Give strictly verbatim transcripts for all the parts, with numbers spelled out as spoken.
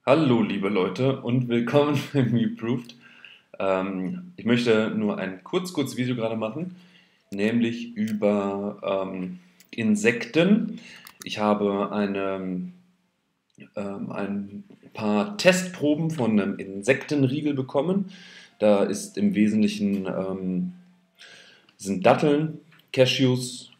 Hallo liebe Leute und willkommen bei MeProved. Ähm, ich möchte nur ein kurz, kurzes Video gerade machen, nämlich über ähm, Insekten. Ich habe eine, ähm, ein paar Testproben von einem Insektenriegel bekommen. Da ist im Wesentlichen ähm, sind Datteln, Cashews,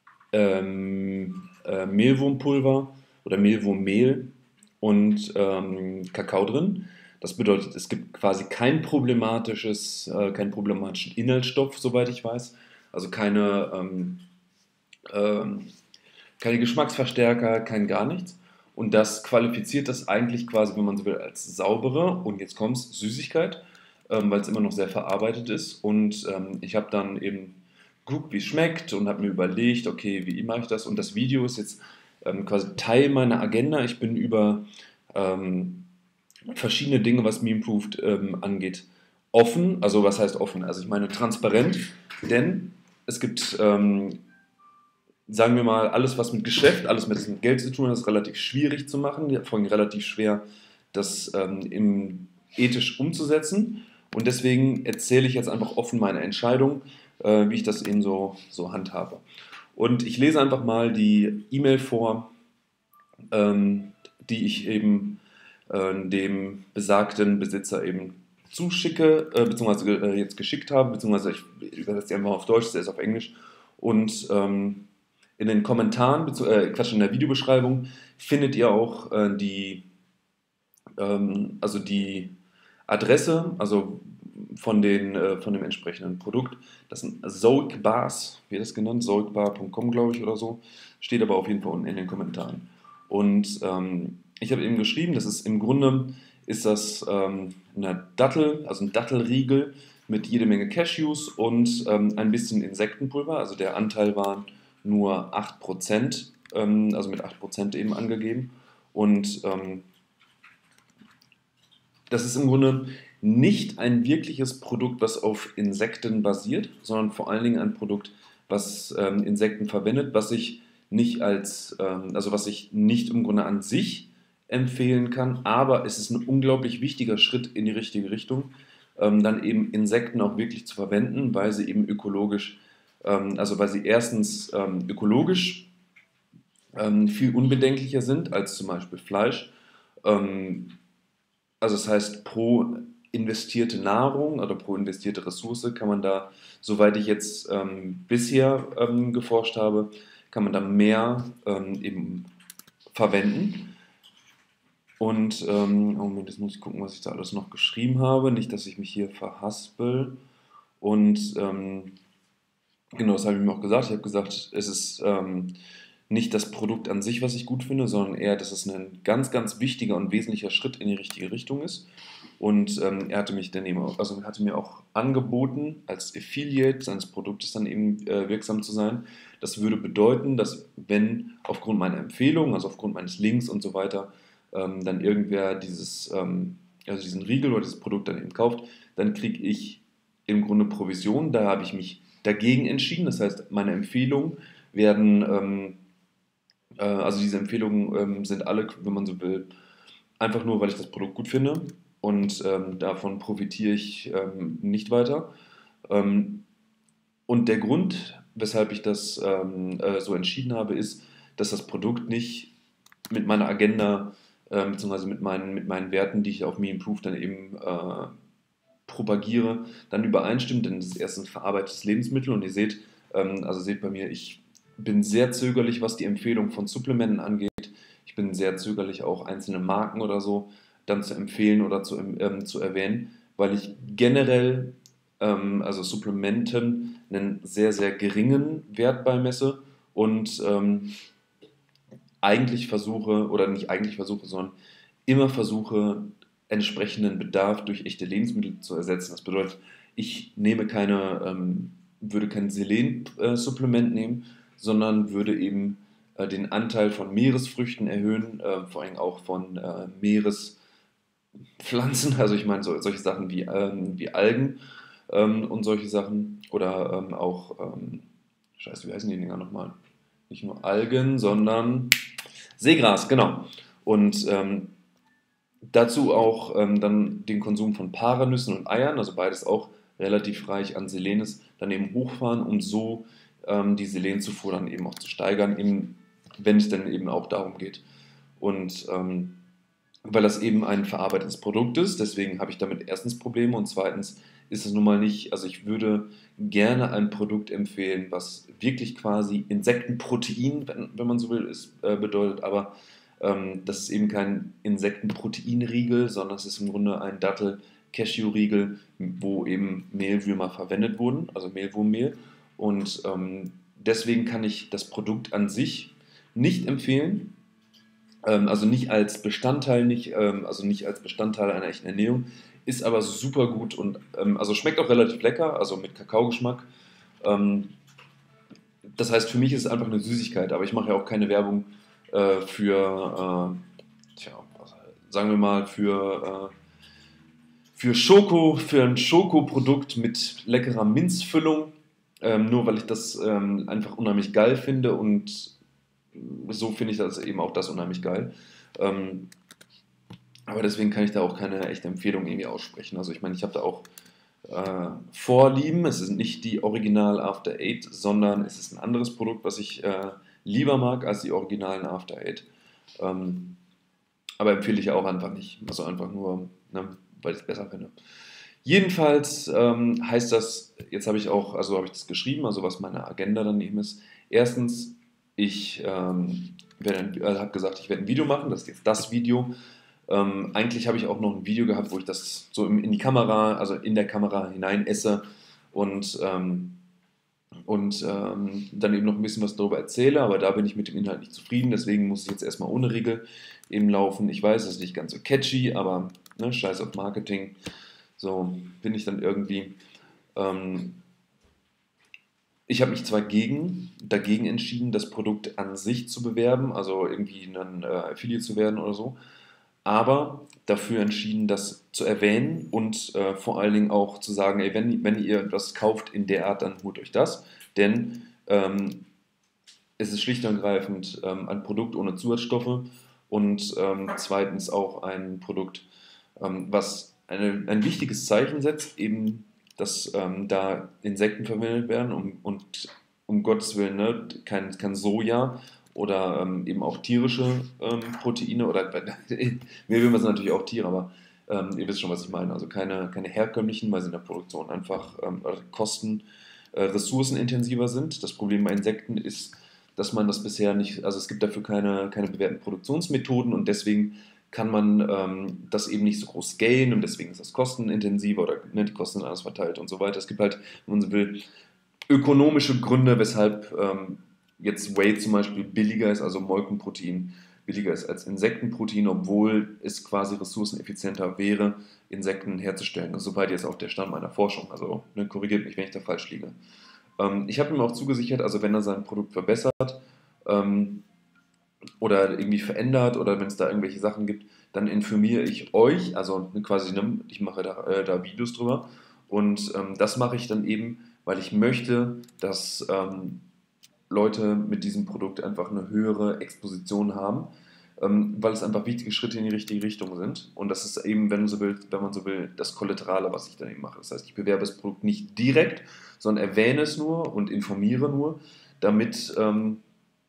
ähm, äh, Mehlwurmpulver oder Mehlwurmmehl und ähm, Kakao drin. Das bedeutet, es gibt quasi kein problematisches, äh, keinen problematischen Inhaltsstoff, soweit ich weiß. Also keine, ähm, ähm, keine Geschmacksverstärker, kein gar nichts. Und das qualifiziert das eigentlich quasi, wenn man so will, als saubere, und jetzt kommt's, Süßigkeit, ähm, weil es immer noch sehr verarbeitet ist. Und ähm, ich habe dann eben geguckt, wie es schmeckt und habe mir überlegt, okay, wie mache ich das? Und das Video ist jetzt ähm, quasi Teil meiner Agenda. Ich bin über ähm, verschiedene Dinge, was Me Improved ähm, angeht, offen. Also was heißt offen? Also ich meine transparent, denn es gibt ähm, sagen wir mal, alles, was mit Geschäft, alles mit Geld zu tun hat, ist relativ schwierig zu machen, vor allem relativ schwer, das ähm, im, ethisch umzusetzen. Und deswegen erzähle ich jetzt einfach offen meine Entscheidung, äh, wie ich das eben so, so handhabe. Und ich lese einfach mal die E-Mail vor, ähm, die ich eben äh, dem besagten Besitzer eben zuschicke, äh, beziehungsweise äh, jetzt geschickt habe, beziehungsweise ich übersetze die einfach auf Deutsch, der ist auf Englisch. Und ähm, in den Kommentaren, äh, Quatsch, in der Videobeschreibung findet ihr auch äh, die, ähm, also die Adresse, also von, den, äh, von dem entsprechenden Produkt. Das sind Zoic Bars, wie das genannt, zoic bar punkt com, glaube ich, oder so. Steht aber auf jeden Fall unten in den Kommentaren. Und ähm, ich habe eben geschrieben, das ist im Grunde ist das ähm, eine Dattel, also ein Dattelriegel mit jede Menge Cashews und ähm, ein bisschen Insektenpulver. Also der Anteil waren nur acht Prozent, ähm, also mit acht Prozent eben angegeben. Und ähm, das ist im Grunde nicht ein wirkliches Produkt, was auf Insekten basiert, sondern vor allen Dingen ein Produkt, was ähm, Insekten verwendet, was ich nicht als, ähm, also was ich nicht im Grunde an sich empfehlen kann, aber es ist ein unglaublich wichtiger Schritt in die richtige Richtung, ähm, dann eben Insekten auch wirklich zu verwenden, weil sie eben ökologisch, ähm, also weil sie erstens ähm, ökologisch ähm, viel unbedenklicher sind als zum Beispiel Fleisch. Ähm, also das heißt, pro investierte Nahrung oder pro investierte Ressource kann man da, soweit ich jetzt ähm, bisher ähm, geforscht habe, kann man da mehr ähm, eben verwenden. Und ähm, oh Moment, jetzt muss ich gucken, was ich da alles noch geschrieben habe. Nicht, dass ich mich hier verhaspel. Und ähm, genau, das habe ich mir auch gesagt. Ich habe gesagt, es ist ähm, nicht das Produkt an sich, was ich gut finde, sondern eher, dass es ein ganz, ganz wichtiger und wesentlicher Schritt in die richtige Richtung ist. Und ähm, er hatte mich dann eben auch, also hatte mir auch angeboten, als Affiliate seines Produktes dann eben äh, wirksam zu sein. Das würde bedeuten, dass wenn aufgrund meiner Empfehlung, also aufgrund meines Links und so weiter, ähm, dann irgendwer dieses, ähm, also diesen Riegel oder dieses Produkt dann eben kauft, dann kriege ich im Grunde Provision. Da habe ich mich dagegen entschieden. Das heißt, meine Empfehlungen werden, ähm, äh, also diese Empfehlungen ähm, sind alle, wenn man so will, einfach nur, weil ich das Produkt gut finde und ähm, davon profitiere ich ähm, nicht weiter. Ähm, und der Grund, weshalb ich das ähm, äh, so entschieden habe, ist, dass das Produkt nicht mit meiner Agenda äh, beziehungsweise mit meinen, mit meinen Werten, die ich auf Me Improve dann eben äh, propagiere, dann übereinstimmt, denn das ist erstens verarbeitetes Lebensmittel und ihr seht, ähm, also seht bei mir, ich bin sehr zögerlich, was die Empfehlung von Supplementen angeht. Ich bin sehr zögerlich, auch einzelne Marken oder so dann zu empfehlen oder zu, ähm, zu erwähnen, weil ich generell, ähm, also Supplementen, einen sehr, sehr geringen Wert beimesse und ähm, eigentlich versuche, oder nicht eigentlich versuche, sondern immer versuche, entsprechenden Bedarf durch echte Lebensmittel zu ersetzen. Das bedeutet, ich nehme keine, ähm, würde kein Selen-Supplement nehmen, sondern würde eben äh, den Anteil von Meeresfrüchten erhöhen, äh, vor allem auch von äh, Meerespflanzen, also ich meine so, solche Sachen wie, ähm, wie Algen ähm, und solche Sachen oder ähm, auch, ähm, scheiße, wie heißen die Dinger nochmal? Nicht nur Algen, sondern Seegras, genau. Und ähm, Dazu auch ähm, dann den Konsum von Paranüssen und Eiern, also beides auch relativ reich an Selen ist, dann eben hochfahren, um so ähm, die Selenzufuhr dann eben auch zu steigern, eben, wenn es dann eben auch darum geht. Und ähm, weil das eben ein verarbeitetes Produkt ist, deswegen habe ich damit erstens Probleme und zweitens ist es nun mal nicht, also ich würde gerne ein Produkt empfehlen, was wirklich quasi Insektenprotein, wenn, wenn man so will, ist, äh, bedeutet, aber ähm, das ist eben kein Insektenproteinriegel, sondern es ist im Grunde ein Dattel-Cashew-Riegel, wo eben Mehlwürmer verwendet wurden, also Mehlwurmmehl. Und ähm, deswegen kann ich das Produkt an sich nicht empfehlen, ähm, also nicht als Bestandteil, nicht, ähm, also nicht als Bestandteil einer echten Ernährung, ist aber super gut und ähm, also schmeckt auch relativ lecker, also mit Kakaogeschmack. Ähm, Das heißt, für mich ist es einfach eine Süßigkeit, aber ich mache ja auch keine Werbung äh, für, äh, tja, was, sagen wir mal, für, äh, für Schoko, für ein Schokoprodukt mit leckerer Minzfüllung, ähm, nur weil ich das ähm, einfach unheimlich geil finde und so finde ich das eben auch das unheimlich geil. Ähm, aber deswegen kann ich da auch keine echte Empfehlung irgendwie aussprechen. Also ich meine, ich habe da auch äh, Vorlieben. Es sind nicht die Original After Eight, sondern es ist ein anderes Produkt, was ich äh, lieber mag als die originalen After Eight. Ähm, aber empfehle ich auch einfach nicht. Also einfach nur, ne, weil ich es besser finde. Jedenfalls ähm, heißt das, jetzt habe ich auch, also habe ich das geschrieben, also was meine Agenda dann eben ist. Erstens, ich ähm, äh, habe gesagt, ich werde ein Video machen, das ist jetzt das Video. Ähm, eigentlich habe ich auch noch ein Video gehabt, wo ich das so in, in die Kamera, also in der Kamera hinein esse und, ähm, und ähm, dann eben noch ein bisschen was darüber erzähle, aber da bin ich mit dem Inhalt nicht zufrieden, deswegen muss ich jetzt erstmal ohne Riegel eben laufen. Ich weiß, es ist nicht ganz so catchy, aber ne, scheiß auf Marketing. So bin ich dann irgendwie. Ähm, ich habe mich zwar gegen, dagegen entschieden, das Produkt an sich zu bewerben, also irgendwie ein äh, Affiliate zu werden oder so, aber dafür entschieden, das zu erwähnen und äh, vor allen Dingen auch zu sagen, ey, wenn, wenn ihr etwas kauft in der Art, dann holt euch das, denn ähm, es ist schlicht und ergreifend ähm, ein Produkt ohne Zusatzstoffe und ähm, zweitens auch ein Produkt, ähm, was eine, ein wichtiges Zeichen setzt, eben, dass ähm, da Insekten verwendet werden um, und um Gottes Willen ne, kein, kein Soja oder ähm, eben auch tierische ähm, Proteine oder Mehlwürmer sind natürlich auch Tiere, aber ähm, ihr wisst schon, was ich meine. Also keine, keine herkömmlichen, weil sie in der Produktion einfach ähm, kosten, äh, ressourcenintensiver sind. Das Problem bei Insekten ist, dass man das bisher nicht, also es gibt dafür keine, keine bewährten Produktionsmethoden und deswegen kann man ähm, das eben nicht so groß scalen und deswegen ist das kostenintensiver oder ne, die Kosten sind anders verteilt und so weiter. Es gibt halt, wenn man so will, ökonomische Gründe, weshalb ähm, jetzt Whey zum Beispiel billiger ist, also Molkenprotein billiger ist als Insektenprotein, obwohl es quasi ressourceneffizienter wäre, Insekten herzustellen. Und soweit jetzt auch der Stand meiner Forschung. Also ne, korrigiert mich, wenn ich da falsch liege. Ähm, ich habe ihm auch zugesichert, also wenn er sein Produkt verbessert ähm, oder irgendwie verändert oder wenn es da irgendwelche Sachen gibt, dann informiere ich euch, also quasi, ne, ich mache da, äh, da Videos drüber und ähm, das mache ich dann eben, weil ich möchte, dass ähm, Leute mit diesem Produkt einfach eine höhere Exposition haben, ähm, weil es einfach wichtige Schritte in die richtige Richtung sind. Und das ist eben, wenn, so will, wenn man so will, das Kollaterale, was ich dann eben mache. Das heißt, ich bewerbe das Produkt nicht direkt, sondern erwähne es nur und informiere nur, damit, ähm,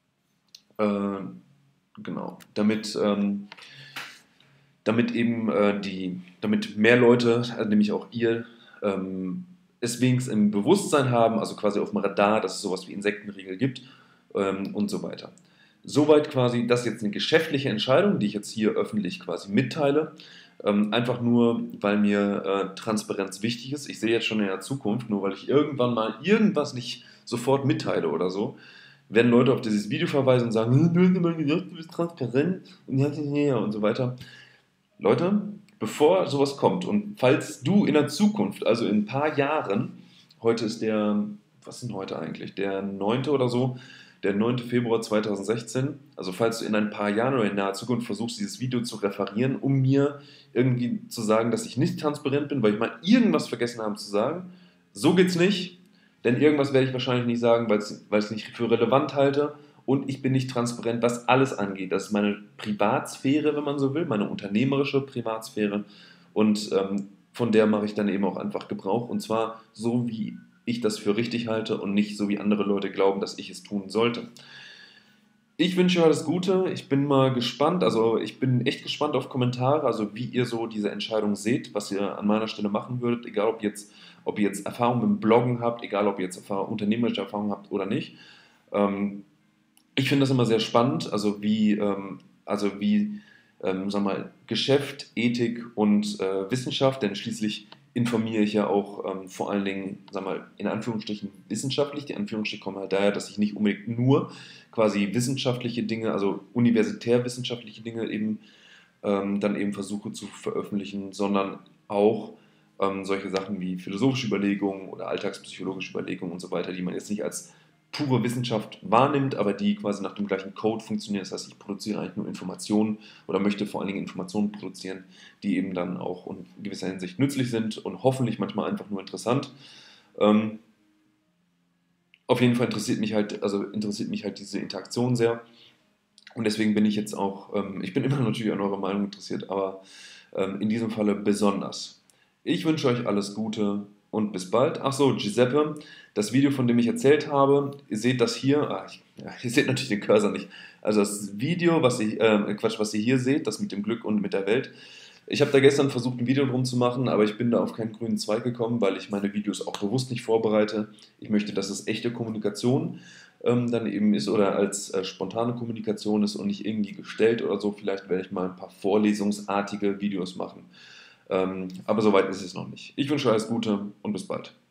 äh, genau, damit, ähm, damit eben äh, die, damit mehr Leute, also nämlich auch ihr, ähm, es wenigstens im Bewusstsein haben, also quasi auf dem Radar, dass es sowas wie Insektenriegel gibt ähm, und so weiter. Soweit quasi, das ist jetzt eine geschäftliche Entscheidung, die ich jetzt hier öffentlich quasi mitteile. Ähm, einfach nur, weil mir äh, Transparenz wichtig ist. Ich sehe jetzt schon in der Zukunft, nur weil ich irgendwann mal irgendwas nicht sofort mitteile oder so, werden Leute auf dieses Video verweisen und sagen, "Hm, du hast immer gesagt, du bist transparent und, und so weiter. Leute, bevor sowas kommt und falls du in der Zukunft, also in ein paar Jahren, heute ist der, was ist denn heute eigentlich, der neunte oder so, der neunte Februar zweitausendsechzehn, also falls du in ein paar Jahren oder in naher Zukunft versuchst, dieses Video zu referieren, um mir irgendwie zu sagen, dass ich nicht transparent bin, weil ich mal irgendwas vergessen habe zu sagen, so geht's nicht, denn irgendwas werde ich wahrscheinlich nicht sagen, weil ich es nicht für relevant halte und ich bin nicht transparent, was alles angeht. Das ist meine Privatsphäre, wenn man so will, meine unternehmerische Privatsphäre und ähm, von der mache ich dann eben auch einfach Gebrauch und zwar so, wie ich das für richtig halte und nicht so, wie andere Leute glauben, dass ich es tun sollte. Ich wünsche euch alles Gute. Ich bin mal gespannt. Also ich bin echt gespannt auf Kommentare, also wie ihr so diese Entscheidung seht, was ihr an meiner Stelle machen würdet, egal ob jetzt, ob ihr jetzt Erfahrung mit dem Bloggen habt, egal ob ihr jetzt Erfahrung, unternehmerische Erfahrung habt oder nicht. Ähm, ich finde das immer sehr spannend, also wie, ähm, also wie ähm, sag mal, Geschäft, Ethik und äh, Wissenschaft, denn schließlich informiere ich ja auch ähm, vor allen Dingen, sag mal, in Anführungsstrichen wissenschaftlich. Die Anführungsstriche kommen halt daher, dass ich nicht unbedingt nur quasi wissenschaftliche Dinge, also universitär wissenschaftliche Dinge eben ähm, dann eben versuche zu veröffentlichen, sondern auch ähm, solche Sachen wie philosophische Überlegungen oder alltagspsychologische Überlegungen und so weiter, die man jetzt nicht als pure Wissenschaft wahrnimmt, aber die quasi nach dem gleichen Code funktionieren. Das heißt, ich produziere eigentlich nur Informationen oder möchte vor allen Dingen Informationen produzieren, die eben dann auch in gewisser Hinsicht nützlich sind und hoffentlich manchmal einfach nur interessant. Ähm, auf jeden Fall interessiert mich halt, also interessiert mich halt diese Interaktion sehr. Und deswegen bin ich jetzt auch, ähm, ich bin immer natürlich an eurer Meinung interessiert, aber ähm, in diesem Falle besonders. Ich wünsche euch alles Gute und bis bald. Ach so, Giuseppe, das Video, von dem ich erzählt habe, ihr seht das hier, ah, ich, ja, ihr seht natürlich den Cursor nicht. Also das Video, was ihr, äh, Quatsch, was ihr hier seht, das mit dem Glück und mit der Welt. Ich habe da gestern versucht, ein Video drum zu machen, aber ich bin da auf keinen grünen Zweig gekommen, weil ich meine Videos auch bewusst nicht vorbereite. Ich möchte, dass es echte Kommunikation ähm, dann eben ist oder als äh, spontane Kommunikation ist und nicht irgendwie gestellt oder so. Vielleicht werde ich mal ein paar vorlesungsartige Videos machen. Ähm, aber soweit ist es noch nicht. Ich wünsche euch alles Gute und bis bald.